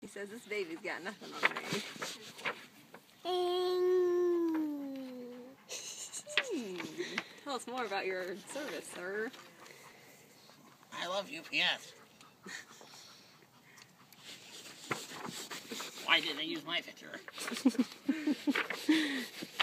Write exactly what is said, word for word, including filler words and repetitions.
He says this baby's got nothing on me. hmm. Tell us more about your service, sir. I love U P S. Why did they use my picture?